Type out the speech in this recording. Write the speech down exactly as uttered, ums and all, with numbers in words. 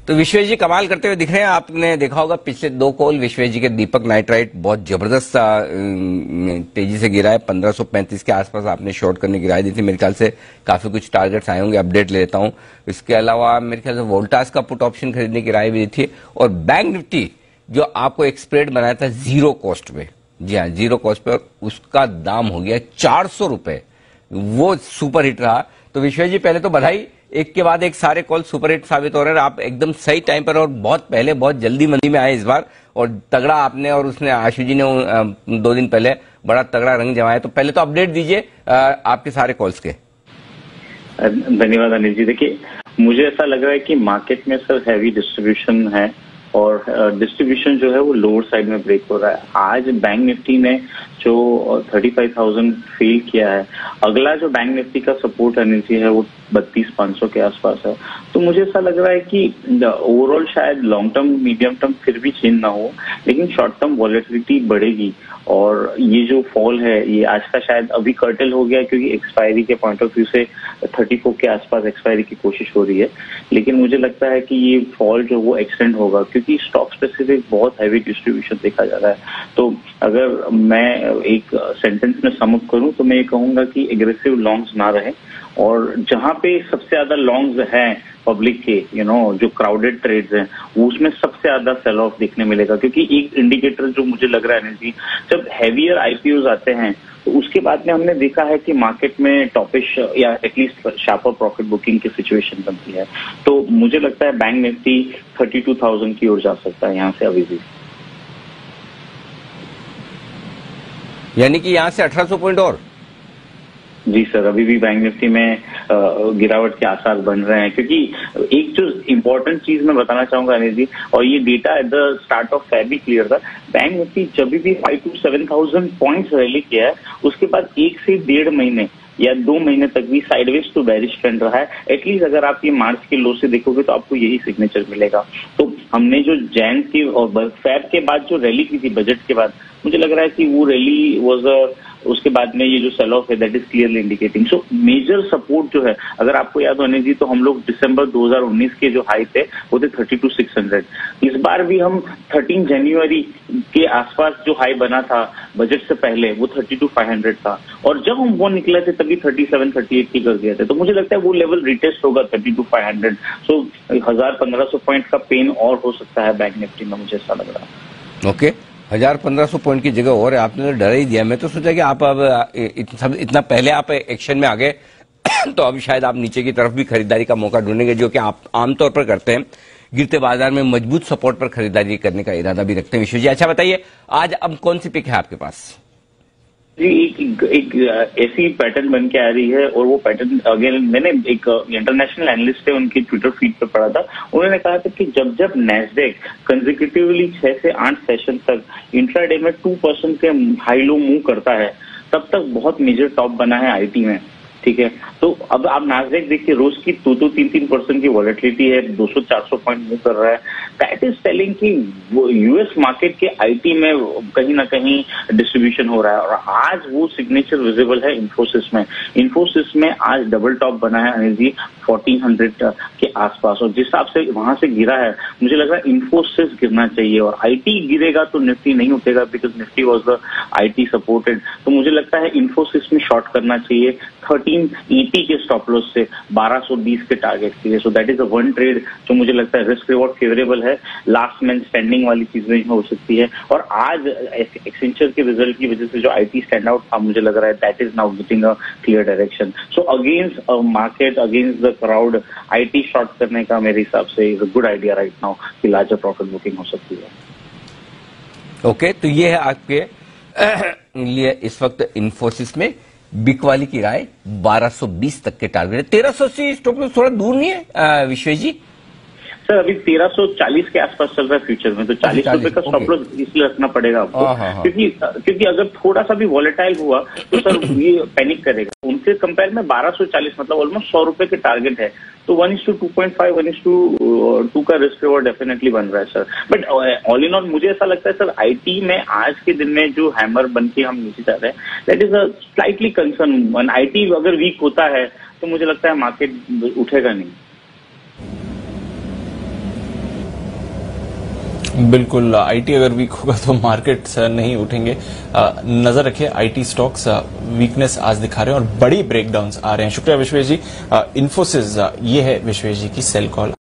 तो विश्वेश जी कमाल करते हुए दिख रहे हैं। आपने देखा होगा पिछले दो कॉल विश्वेश जी के दीपक नाइट्राइट बहुत जबरदस्त तेजी से गिरा है। पंद्रह सौ पैंतीस के आसपास आपने शॉर्ट करने की राय दी थी। मेरे ख्याल से काफी कुछ टारगेट्स आए होंगे, अपडेट ले लेता हूं। इसके अलावा मेरे ख्याल से वोल्टास का पुट ऑप्शन खरीदने की राय भी दी थी। और बैंक निफ्टी जो आपको एक स्प्रेड बनाया था जीरो कॉस्ट पे, जी हाँ जीरो कॉस्ट पे, और उसका दाम हो गया चार सौ रुपए, वो सुपर हिट रहा। तो विश्वेश जी पहले तो बधाई, एक के बाद एक सारे कॉल सुपर हिट साबित हो रहे हैं। आप एकदम सही टाइम पर और बहुत पहले बहुत जल्दी मंदी में आए इस बार, और तगड़ा आपने और उसने आशु जी ने दो दिन पहले बड़ा तगड़ा रंग जमाया। तो पहले तो अपडेट दीजिए आपके सारे कॉल्स के। धन्यवाद अनिल जी। देखिए, मुझे ऐसा लग रहा है कि मार्केट में सर हैवी डिस्ट्रीब्यूशन है और डिस्ट्रीब्यूशन जो है वो लोअर साइड में ब्रेक हो रहा है। आज बैंक निफ्टी ने जो पैंतीस हज़ार फेल किया है, अगला जो बैंक निफ्टी का सपोर्ट एनर्जी है वो बत्तीस पाँच सौ के आसपास है। तो मुझे ऐसा लग रहा है कि ओवरऑल शायद लॉन्ग टर्म मीडियम टर्म फिर भी चेंज ना हो, लेकिन शॉर्ट टर्म वॉलेटिलिटी बढ़ेगी। और ये जो फॉल है ये आज का शायद अभी कर्टल हो गया क्योंकि एक्सपायरी के पॉइंट ऑफ व्यू से चौंतीस के आसपास एक्सपायरी की कोशिश हो रही है। लेकिन मुझे लगता है कि ये फॉल जो वो एक्सटेंड होगा क्योंकि स्टॉक स्पेसिफिक बहुत हैवी डिस्ट्रीब्यूशन देखा जा रहा है। तो अगर मैं एक सेंटेंस में समअप करूं तो मैं ये कहूंगा कि एग्रेसिव लॉन्ग्स ना रहे, और जहां पे सबसे ज्यादा लॉन्ग्स हैं पब्लिक के, यू नो जो क्राउडेड ट्रेड्स हैं, उसमें सबसे ज्यादा सेल ऑफ देखने मिलेगा। क्योंकि एक इंडिकेटर जो मुझे लग रहा है जी, जब हैवियर आईपीओज आते हैं तो उसके बाद में हमने देखा है कि मार्केट में टॉपिश या एटलीस्ट शार्पर प्रॉफिट बुकिंग की सिचुएशन बनती है। तो मुझे लगता है बैंक निफ्टी बत्तीस हज़ार की ओर जा सकता है यहाँ से अभी भी, यानी कि यहाँ से अठारह सौ पॉइंट और। जी सर, अभी भी बैंक निफ्टी में गिरावट के आसार बन रहे हैं। क्योंकि एक जो इम्पोर्टेंट चीज मैं बताना चाहूंगा अनिल जी, और ये data at the start of Feb भी क्लियर था, बैंक निफ्टी जब भी five two seven thousand points rally किया है उसके बाद एक से डेढ़ महीने या दो महीने तक भी साइडवेज टू बेरिश ट्रेंड रहा है। एटलीस्ट अगर आप ये मार्च के लो से देखोगे तो आपको यही सिग्नेचर मिलेगा। तो हमने जो जैन की और फेब के बाद जो रैली की थी बजट के बाद, मुझे लग रहा है कि वो रैली वाज अ उसके बाद में ये जो सेल ऑफ है that is clearly indicating. So major support जो है, अगर आपको याद होने जी, तो हम लोग दिसंबर दो हज़ार उन्नीस के जो हाई थे वो थे थर्टी टू सिक्स हंड्रेड। इस बार भी हम थर्टीन जनवरी के आसपास जो हाई बना था बजट से पहले वो थर्टी टू फाइव हंड्रेड था, और जब हम वो निकले थे तभी थर्टी सेवन थर्टी एट की कर गए थे। तो मुझे लगता है वो लेवल रिटेस्ट होगा thirty two five hundred. So हजार पंद्रह सौ पॉइंट का पेन और हो सकता है बैंक निफ्टी में, मुझे ऐसा लग रहा है। ओके, हजार पंद्रह सौ पॉइंट की जगह और आपने तो डरा ही दिया। मैं तो सोचा कि आप अब इतना, इतना पहले आप एक्शन में आ गए तो अब शायद आप नीचे की तरफ भी खरीदारी का मौका ढूंढेंगे, जो कि आप आमतौर पर करते हैं। गिरते बाजार में मजबूत सपोर्ट पर खरीदारी करने का इरादा भी रखते हैं। विश्व जी, अच्छा बताइए आज अब कौन सी पिक है आपके पास? जी, एक, एक ऐसी पैटर्न बन के आ रही है, और वो पैटर्न अगेन मैंने एक इंटरनेशनल एनालिस्ट है उनकी ट्विटर फीड पे पढ़ा था। उन्होंने कहा था कि जब जब नैस्डैक कंसेक्यूटिवली छह से आठ सेशन तक इंट्राडे में टू परसेंट के हाई लो मूव करता है, तब तक बहुत मेजर टॉप बना है आईटी में। ठीक है, तो अब आप नास्डैक देखिए, रोज की दो दो तीन तीन परसेंट की वॉलेटिलिटी है, दो सौ चार सौ पॉइंट मूव कर रहा है। दैट इज टेलिंग कि वो यूएस मार्केट के आईटी में कहीं ना कहीं डिस्ट्रीब्यूशन हो रहा है। और आज वो सिग्नेचर विजिबल है इन्फोसिस में। इन्फोसिस में आज डबल टॉप बना है अनिल जी फोर्टीन हंड्रेड के आसपास, और जिस हिसाब से वहां से गिरा है मुझे लग रहा है इन्फोसिस गिरना चाहिए। और आईटी गिरेगा तो निफ्टी नहीं उठेगा, because Nifty was the IT supported. तो मुझे लगता है इन्फोसिस में शॉर्ट करना चाहिए थर्टीन एटी के स्टॉप लॉस से बारह सौ बीस के टारगेट के लिए। So that is a one trade जो मुझे लगता है रिस्क रिवॉर्ड फेवरेबल है। लास्ट मैन स्टैंडिंग वाली चीजें हो सकती है। और आज एक्सेंचर के रिजल्ट की वजह से जो आईटी स्टैंड आउट था, मुझे लग रहा है that is now getting a clear direction. So against a market, against the crowd, IT short करने का मेरे हिसाब से is a good idea right now कि लार्जर प्रॉफिट बुकिंग हो सकती है। ओके okay, तो ये है आपके लिए इस वक्त इन्फोसिस में बिक वाली की राय बारह सौ बीस तक के टारगेट है। तेरह सौ अस्सी स्टॉप लॉस थोड़ा दूर नहीं है विश्वेश जी? सर अभी तेरह सौ चालीस के आसपास चल रहा है फ्यूचर में, तो चालीस रुपए का स्टॉप लॉस इसलिए रखना पड़ेगा आपको। क्योंकि क्योंकि अगर थोड़ा सा भी वॉलेटाइल हुआ तो सर ये पैनिक करेगा। उनके कंपेयर में बारह सौ चालीस मतलब ऑलमोस्ट सौ रुपए के टारगेट है। तो one is to two point five one is to two का रिस्क रिवॉर्ड डेफिनेटली बन रहा है sir. But all in all मुझे ऐसा लगता है सर आईटी में आज के दिन में जो हैमर बन के हम नीचे जा रहे हैं that is a slightly concern. IT अगर वीक होता है तो मुझे लगता है मार्केट उठेगा नहीं। बिल्कुल, आईटी अगर वीक होगा तो मार्केट्स नहीं उठेंगे। नजर रखिए, आईटी स्टॉक्स वीकनेस आज दिखा रहे हैं और बड़ी ब्रेकडाउन्स आ रहे हैं। शुक्रिया विश्वेश जी। इन्फोसिस, ये है विश्वेश जी की सेल कॉल।